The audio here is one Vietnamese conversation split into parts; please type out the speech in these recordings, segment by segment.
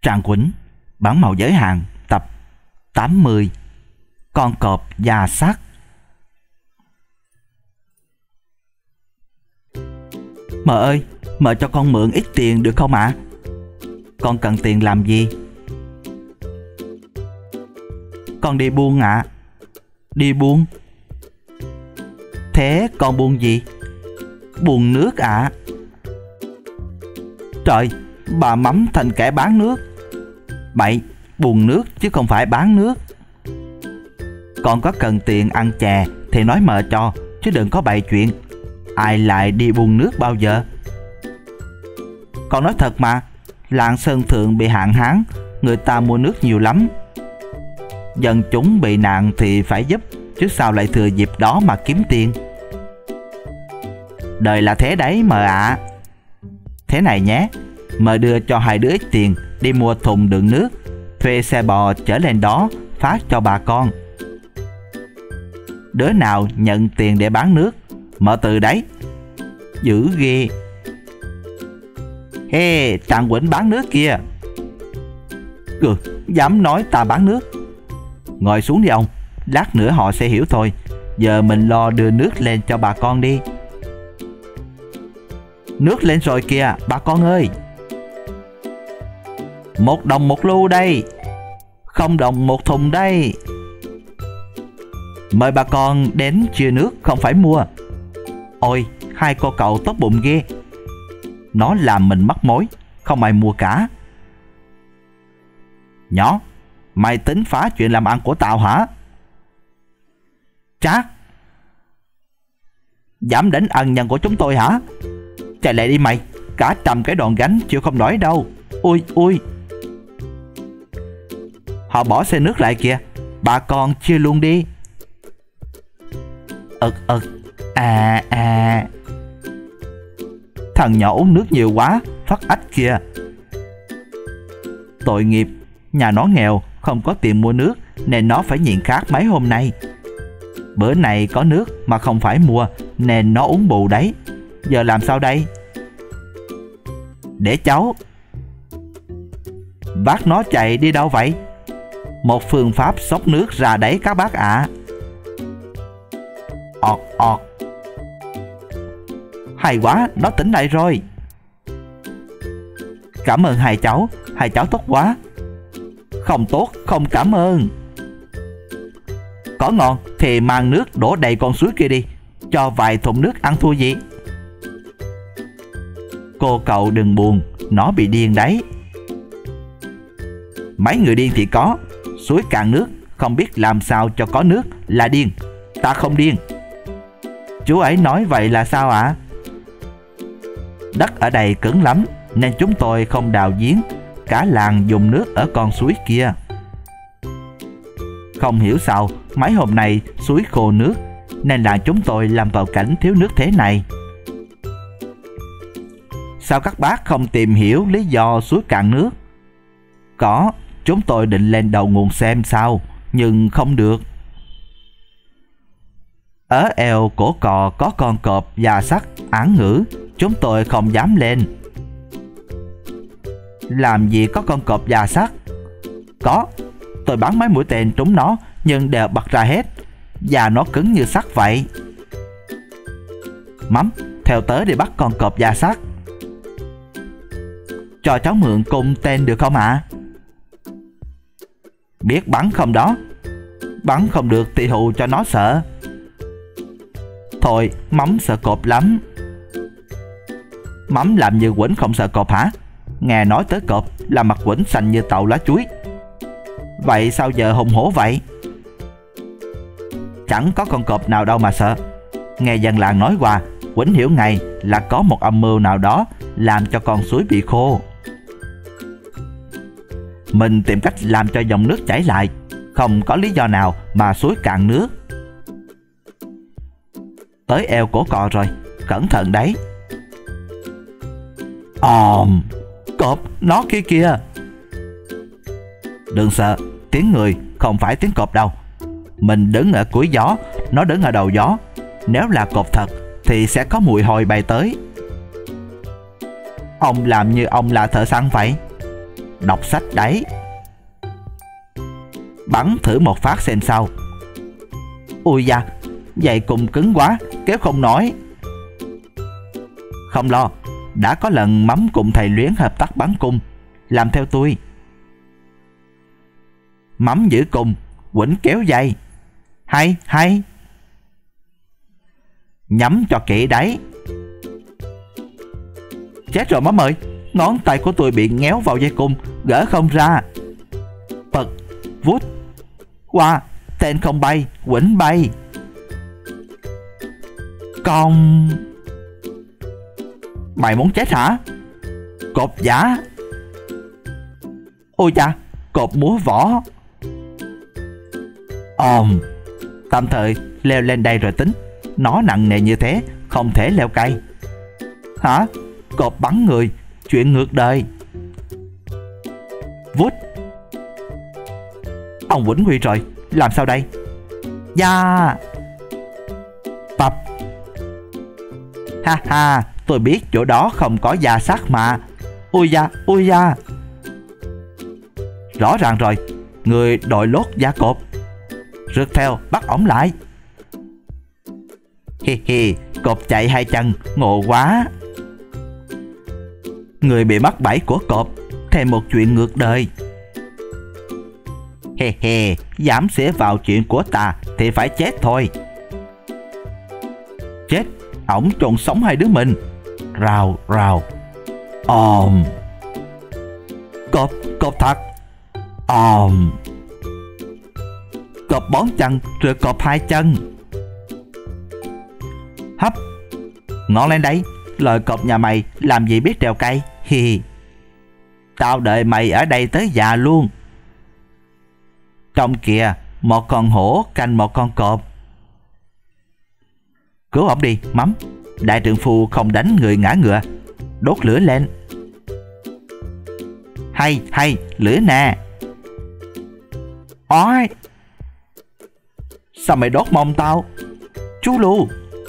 Trang Quýnh, bản mẫu giới hạn, tập 80. Con cọp già sắt. Mợ ơi, mợ cho con mượn ít tiền được không ạ? Con cần tiền làm gì? Con đi buôn ạ. Đi buôn? Thế con buôn gì? Buôn nước ạ. Trời, bà mắm thành kẻ bán nước. Bậy, buôn nước chứ không phải bán nước. Con có cần tiền ăn chè thì nói mợ cho, chứ đừng có bậy chuyện. Ai lại đi buôn nước bao giờ? Con nói thật mà, làng Sơn Thượng bị hạn hán, người ta mua nước nhiều lắm. Dân chúng bị nạn thì phải giúp, chứ sao lại thừa dịp đó mà kiếm tiền. Đời là thế đấy mợ ạ. Thế này nhé, mợ đưa cho hai đứa ít tiền đi mua thùng đựng nước, thuê xe bò chở lên đó phát cho bà con. Đứa nào nhận tiền để bán nước, mợ từ đấy. Dữ ghê. Ê, Trang Quýnh bán nước kìa. Dám nói ta bán nước. Ngồi xuống đi ông, lát nữa họ sẽ hiểu thôi. Giờ mình lo đưa nước lên cho bà con đi. Nước lên rồi kìa bà con ơi. 1 đồng 1 lu đây. 0 đồng 1 thùng đây. Mời bà con đến chia nước, không phải mua. Ôi, hai cô cậu tốt bụng ghê. Nó làm mình mắc mối, không ai mua cả. Nhỏ, mày tính phá chuyện làm ăn của tao hả? Chát. Dám đánh ân nhân của chúng tôi hả? Chạy lại đi mày, cả 100 cái đòn gánh chịu không nổi đâu. Ui ui. Họ bỏ xe nước lại kìa, bà con chia luôn đi. Thằng nhỏ uống nước nhiều quá, phát ách kìa. Tội nghiệp, nhà nó nghèo, không có tiền mua nước nên nó phải nhịn khát mấy hôm nay. Bữa này có nước mà không phải mua nên nó uống bù đấy. Giờ làm sao đây? Để cháu. Bác nó chạy đi đâu vậy? Một phương pháp xốc nước ra đấy các bác ạ. Ọt ọt. Hay quá, nó tỉnh lại rồi. Cảm ơn hai cháu tốt quá. Không tốt, không cảm ơn. Có ngon thì mang nước đổ đầy con suối kia đi, cho vài thùng nước ăn thua gì. Cô cậu đừng buồn, nó bị điên đấy. Mấy người điên thì có. Suối cạn nước, không biết làm sao cho có nước là điên. Ta không điên. Chú ấy nói vậy là sao ạ? Đất ở đây cứng lắm nên chúng tôi không đào giếng. Cả làng dùng nước ở con suối kia. Không hiểu sao mấy hôm nay suối khô nước nên làng chúng tôi lâm vào cảnh thiếu nước thế này. Sao các bác không tìm hiểu lý do suối cạn nước? Có, chúng tôi định lên đầu nguồn xem sao, nhưng không được. Ở eo cổ cò có con cọp già sắt áng ngữ, chúng tôi không dám lên. Làm gì có con cọp già sắt? Có, tôi bắn mấy mũi tên trúng nó nhưng đều bật ra hết. Da nó cứng như sắt vậy. Mắm, theo tớ đi bắt con cọp già sắt. Cho cháu mượn cung tên được không ạ? Biết bắn không đó? Bắn không được thì hù cho nó sợ. Thôi, Mắm sợ cọp lắm. Mắm làm như Quýnh không sợ cọp hả? Nghe nói tới cọp là mặt Quýnh xanh như tàu lá chuối. Vậy sao giờ hùng hổ vậy? Chẳng có con cọp nào đâu mà sợ. Nghe dân làng nói qua, Quýnh hiểu ngay là có một âm mưu nào đó làm cho con suối bị khô. Mình tìm cách làm cho dòng nước chảy lại. Không có lý do nào mà suối cạn nước. Tới eo cổ cò rồi, cẩn thận đấy. Cọp, nó kia kìa. Đừng sợ, tiếng người không phải tiếng cọp đâu. Mình đứng ở cuối gió, nó đứng ở đầu gió. Nếu là cọp thật thì sẽ có mùi hôi bay tới. Ông làm như ông là thợ săn vậy. đọc sách đấy. Bắn thử một phát xem sao. Ui da, dây cung cứng quá, kéo không nổi. Không lo, đã có lần Mắm cùng thầy Luyến hợp tác bắn cung. Làm theo tôi. Mắm giữ cung, Quỳnh kéo dây. Hay, hay. Nhắm cho kỹ đấy. Chết rồi Mắm ơi, ngón tay của tôi bị ngéo vào dây cung, gỡ không ra. Bật, vút. Qua, tên không bay, Quỳnh bay. Còn... Mày muốn chết hả? Cột giả. Ôi cha, cột múa võ. Tạm thời leo lên đây rồi tính. Nó nặng nề như thế, không thể leo cây. Hả? Cột bắn người, chuyện ngược đời. Vút. Ông Quỳnh nguy rồi, làm sao đây? Da. Tập. Ha ha, tôi biết chỗ đó không có da sắt mà. Ui da, ui da. Rõ ràng rồi, người đội lốt da cột. Rượt theo, bắt ổng lại. Hi hi, cột chạy hai chân, ngộ quá. Người bị mắc bẫy của cột, thêm một chuyện ngược đời. He he, dám xía vào chuyện của ta thì phải chết thôi. Chết, ổng trộn sống hai đứa mình. Rào rào. Cột thật. Cột bón chân rồi cột hai chân. Hấp. Ngọn lên đây, lời cột nhà mày làm gì biết trèo cây. Hi. Tao đợi mày ở đây tới già luôn. Trong kìa, một con hổ canh một con cọp. Cứu ổng đi, Mắm. Đại trượng phu không đánh người ngã ngựa. Đốt lửa lên. Hay, hay, lửa nè. Ôi, sao mày đốt mông tao? Chú Lu.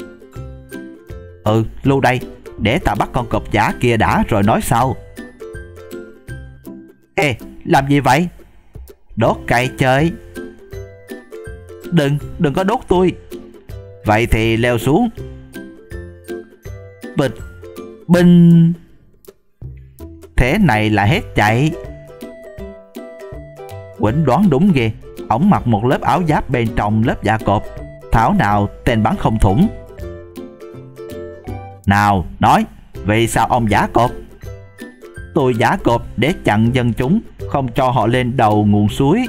Lu đây, để tao bắt con cọp giả kia đã rồi nói sau. Ê, làm gì vậy? Đốt cây chơi. Đừng có đốt tôi. Vậy thì leo xuống. Bịch, binh. Thế này là hết chạy. Quỳnh đoán đúng ghê. Ổng mặc một lớp áo giáp bên trong lớp da cọp. Thảo nào tên bắn không thủng. Nào, nói, vì sao ông giả cọp? Tôi giả cọp để chặn dân chúng, không cho họ lên đầu nguồn suối.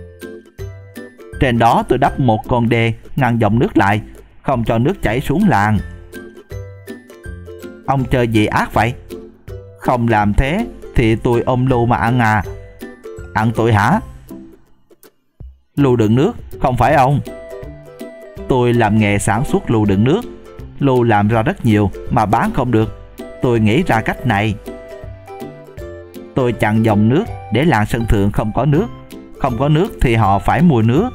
Trên đó tôi đắp một con đê ngăn dòng nước lại, không cho nước chảy xuống làng. Ông chơi gì ác vậy? Không làm thế thì tôi ôm Lu mà ăn à? Ăn tôi hả? Lu đựng nước, không phải ông. Tôi làm nghề sản xuất lu đựng nước. Lu làm ra rất nhiều mà bán không được. Tôi nghĩ ra cách này. Tôi chặn dòng nước để làng sân thượng không có nước. Không có nước thì họ phải mua nước.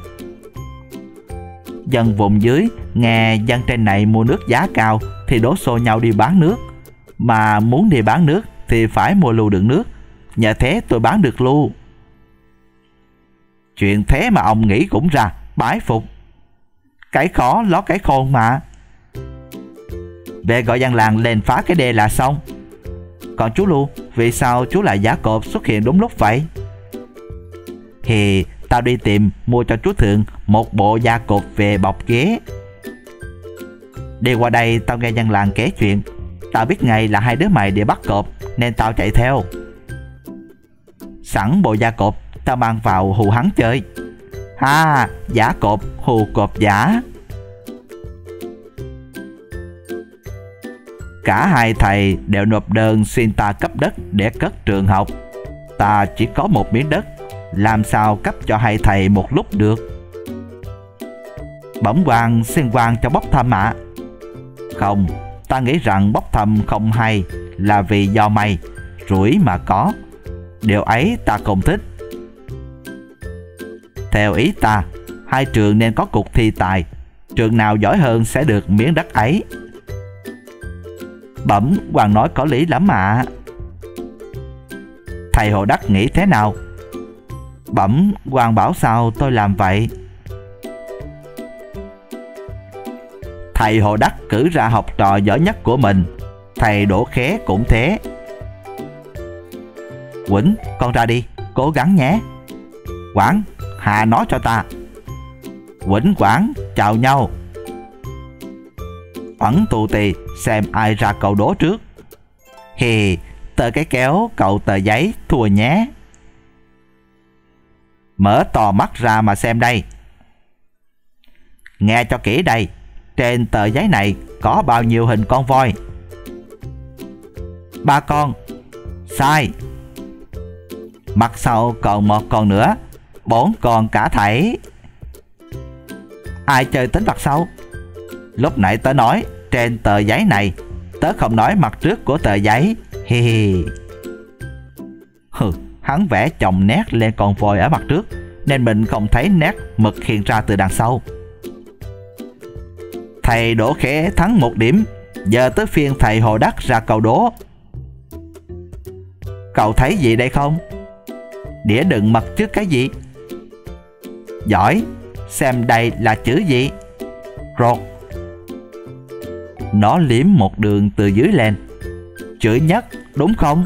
Dân vùng dưới nghe dân trên này mua nước giá cao thì đổ xô nhau đi bán nước. Mà muốn đi bán nước thì phải mua lu đựng nước. Nhờ thế tôi bán được lu. Chuyện thế mà ông nghĩ cũng ra, bái phục. Cái khó ló cái khôn mà. Về gọi dân làng lên phá cái đê là xong. Còn chú Lu, vì sao chú lại giả cọp xuất hiện đúng lúc vậy? Thì tao đi tìm mua cho chú Thượng một bộ da cọp về bọc ghế. Đi qua đây tao nghe dân làng kể chuyện. Tao biết ngay là hai đứa mày đi bắt cọp nên tao chạy theo. Sẵn bộ da cọp tao mang vào hù hắn chơi. Ha, giả cọp hù cọp giả. Cả hai thầy đều nộp đơn xin ta cấp đất để cất trường học. Ta chỉ có một miếng đất, làm sao cấp cho hai thầy một lúc được? Bẩm quan xin quan cho bốc thăm ạ. Không, ta nghĩ rằng bốc thăm không hay là vì do mày, rủi mà có. Điều ấy ta không thích. Theo ý ta, hai trường nên có cuộc thi tài. Trường nào giỏi hơn sẽ được miếng đất ấy. Bẩm quan nói có lý lắm ạ. thầy Hồ Đắc nghĩ thế nào? Bẩm quan bảo sao tôi làm vậy? Thầy Hồ Đắc cử ra học trò giỏi nhất của mình, thầy Đỗ Khé cũng thế. Quỳnh, con ra đi, cố gắng nhé. Quảng, hạ nó cho ta. Quỳnh, Quảng, chào nhau. Quẩn tù tì xem ai ra câu đố trước. Hì, tờ cái kéo cậu tờ giấy thua nhé. Mở to mắt ra mà xem đây. Nghe cho kỹ đây. Trên tờ giấy này có bao nhiêu hình con voi? 3 con. Sai. Mặt sau còn 1 con nữa. 4 con cả thảy. Ai chơi tính mặt sau? Lúc nãy tớ nói trên tờ giấy này, tớ không nói mặt trước của tờ giấy. Hi hi. Hắn vẽ chồng nét lên con voi ở mặt trước, nên mình không thấy nét mực hiện ra từ đằng sau. Thầy Đỗ Khé thắng 1 điểm. Giờ tới phiên thầy Hồ Đắc ra câu đố. Cậu thấy gì đây không? Đĩa đựng mặt trước cái gì? Giỏi. Xem đây là chữ gì? Rột. Nó liếm một đường từ dưới lên. Chữ nhất, đúng không?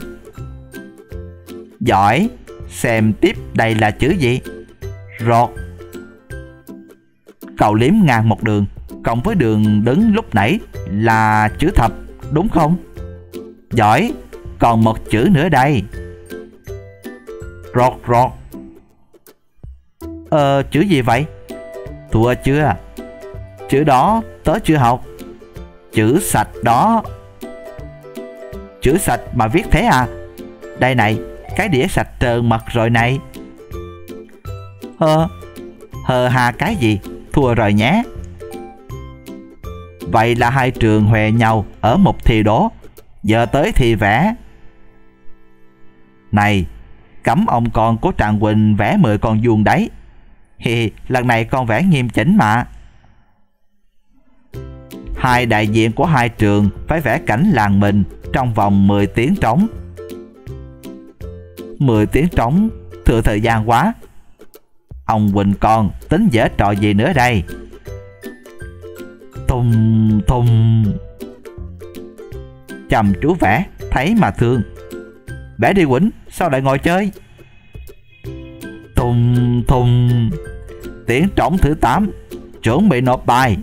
Giỏi. Xem tiếp đây là chữ gì? Rột. Cậu liếm ngang một đường, cộng với đường đứng lúc nãy là chữ thập, đúng không? Giỏi. Còn một chữ nữa đây. Rột rột. Chữ gì vậy? Thua chưa? Chữ đó tớ chưa học. Chữ sạch đó. Chữ sạch mà viết thế à? Đây này, cái đĩa sạch trơn mật rồi này. Hờ hà cái gì? Thua rồi nhé. Vậy là hai trường huề nhau ở một thi đố. Giờ tới thi vẽ. Này, cấm ông con của Trạng Quỳnh vẽ 10 con vuông đấy. Hi, lần này con vẽ nghiêm chỉnh mà. Hai đại diện của hai trường phải vẽ cảnh làng mình trong vòng 10 tiếng trống. 10 tiếng trống thừa thời gian quá. Ông Quỳnh con tính giở trò gì nữa đây? Thùng thùng. Chăm chú vẽ, thấy mà thương. Vẽ đi Quỳnh, sao lại ngồi chơi? Thùng thùng. Tiếng trống thứ 8, chuẩn bị nộp bài.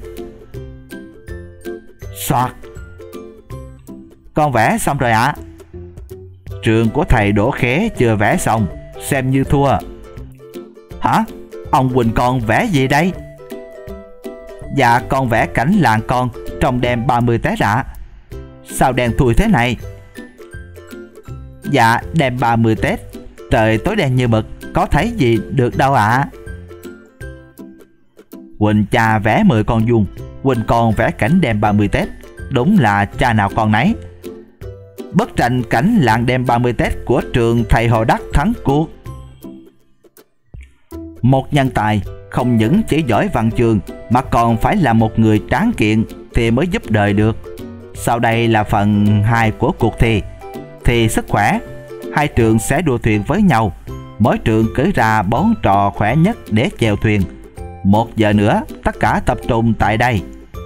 Soạt. Con vẽ xong rồi ạ. Trường của thầy Đỗ Khé chưa vẽ xong, xem như thua. Hả? Ông Quỳnh con vẽ gì đây? Dạ con vẽ cảnh làng con trong đêm 30 Tết ạ. Sao đen thui thế này? Dạ đêm 30 Tết, trời tối đen như mực, có thấy gì được đâu ạ. Quỳnh cha vẽ 10 con vuông, Quỳnh con vẽ cảnh đêm 30 Tết. Đúng là cha nào con nấy. Bức tranh cảnh làng đêm 30 Tết của trường thầy Hồ Đắc thắng cuộc. Một nhân tài không những chỉ giỏi văn chương mà còn phải là một người tráng kiện thì mới giúp đời được. Sau đây là phần 2 của cuộc thi. Thì sức khỏe. Hai trường sẽ đua thuyền với nhau. Mỗi trường cử ra 4 trò khỏe nhất để chèo thuyền. 1 giờ nữa tất cả tập trung tại đây.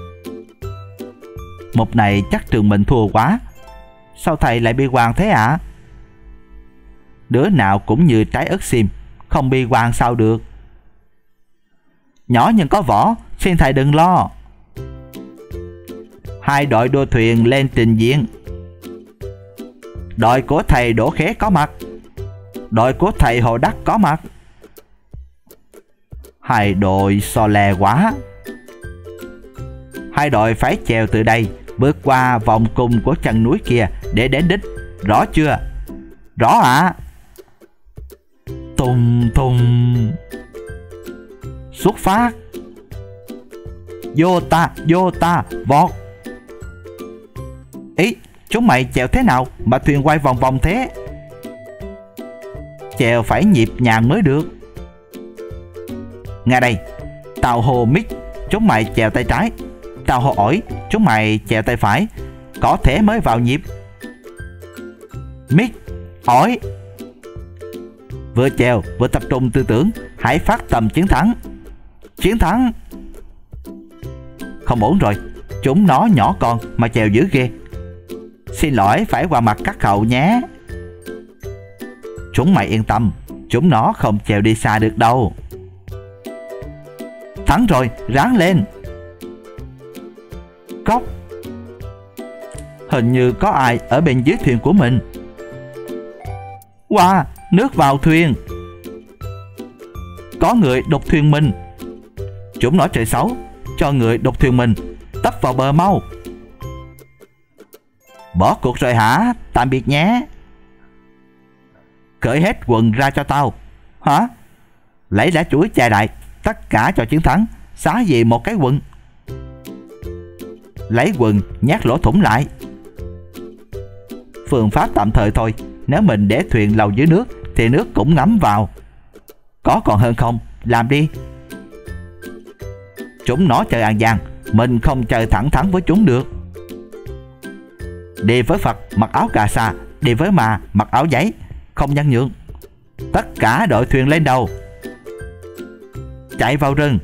Mục này chắc trường mình thua quá. Sao thầy lại bi quan thế ạ? Đứa nào cũng như trái ớt xiêm, không bi quan sao được. Nhỏ nhưng có võ, xin thầy đừng lo. Hai đội đua thuyền lên trình diễn. Đội của thầy Đỗ Khé có mặt. Đội của thầy Hồ Đắc có mặt. Hai đội so lè quá. Hai đội phải chèo từ đây, bước qua vòng cung của chân núi kia để đến đích. Rõ chưa? Rõ ạ. Tùng tùng. Xuất phát. Vô ta, vọt. Ý, chúng mày chèo thế nào mà thuyền quay vòng vòng thế? Chèo phải nhịp nhàng mới được. Nghe đây, tao hô Mick, chúng mày chèo tay trái. Tao hô ổi, chúng mày chèo tay phải. Có thế mới vào nhịp. Mick, ổi. vừa chèo vừa tập trung tư tưởng, hãy phát tâm chiến thắng. Chiến thắng. Không ổn rồi, chúng nó nhỏ con mà chèo dữ ghê. Xin lỗi, phải qua mặt các cậu nhé. Chúng mày yên tâm, chúng nó không chèo đi xa được đâu. Thắng rồi, ráng lên. Cốc. Hình như có ai ở bên dưới thuyền của mình. Wow, nước vào thuyền. Có người đục thuyền mình. Chúng nó chơi xấu, cho người đục thuyền mình. Tấp vào bờ mau. Bỏ cuộc rồi hả? Tạm biệt nhé. Cởi hết quần ra cho tao. Hả? Lấy lá chuối chài đại, tất cả cho chiến thắng. Xá gì một cái quần. Lấy quần nhét lỗ thủng lại. Phương pháp tạm thời thôi. Nếu mình để thuyền lâu dưới nước thì nước cũng ngấm vào. Có còn hơn không? Làm đi. Chúng nó chơi ăn gian, mình không chơi thẳng thắn với chúng được. Đi với Phật mặc áo cà sa, đi với ma mặc áo giấy, không nhân nhượng. Tất cả đội thuyền lên đầu. Chạy vào rừng.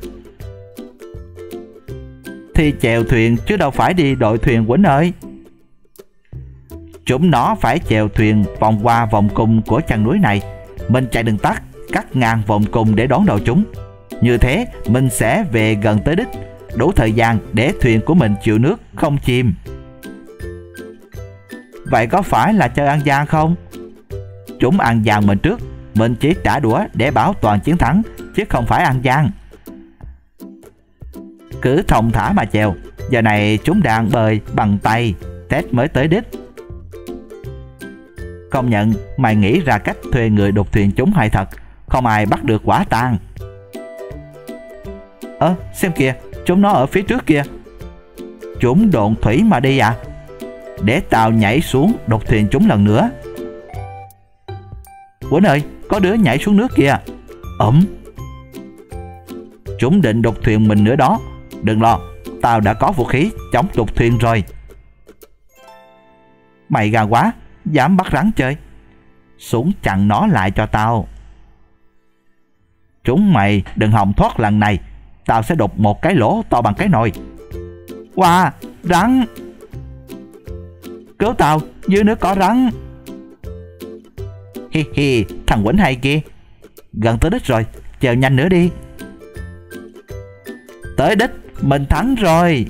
Thì chèo thuyền chứ đâu phải đi đội thuyền Quỳnh ơi. Chúng nó phải chèo thuyền vòng qua vòng cung của chân núi này. Mình chạy đường tắt, cắt ngang vòng cung để đón đầu chúng. Như thế mình sẽ về gần tới đích, đủ thời gian để thuyền của mình chịu nước không chìm. Vậy có phải là chơi ăn gian không? Chúng ăn gian mình trước, mình chỉ trả đũa để bảo toàn chiến thắng, chứ không phải ăn gian. Cứ thong thả mà chèo. Giờ này chúng đang bơi bằng tay, Tết mới tới đích. Công nhận mày nghĩ ra cách thuê người đục thuyền chúng hay thật. Không ai bắt được quả tang. Xem kìa, chúng nó ở phía trước kìa. Chúng độn thủy mà đi à? Để tao nhảy xuống đục thuyền chúng lần nữa. Quỳnh ơi, có đứa nhảy xuống nước kìa. Chúng định đục thuyền mình nữa đó. Đừng lo, tao đã có vũ khí chống đục thuyền rồi. Mày gà quá, dám bắt rắn chơi. Xuống chặn nó lại cho tao. Chúng mày đừng hòng thoát lần này. Tao sẽ đục một cái lỗ to bằng cái nồi. Wow, rắn. Cứu tao, dưới nước có rắn. Hi hi, thằng Quỳnh hay kia. Gần tới đích rồi, chèo nhanh nữa đi. Tới đích, mình thắng rồi.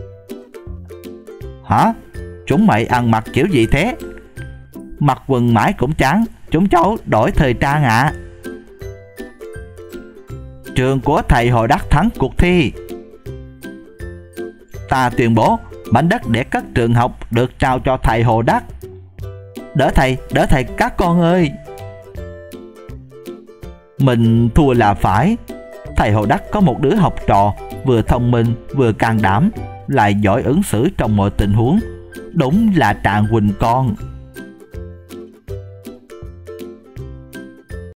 Hả? Chúng mày ăn mặc kiểu gì thế? Mặc quần mãi cũng chán. Chúng cháu đổi thời trang ạ. Trường của thầy Hồ Đắc thắng cuộc thi. Ta tuyên bố mảnh đất để cất trường học được trao cho thầy Hồ Đắc. Đỡ thầy các con ơi. Mình thua là phải. Thầy Hồ Đắc có một đứa học trò vừa thông minh vừa can đảm, lại giỏi ứng xử trong mọi tình huống. Đúng là Trạng Quỳnh con.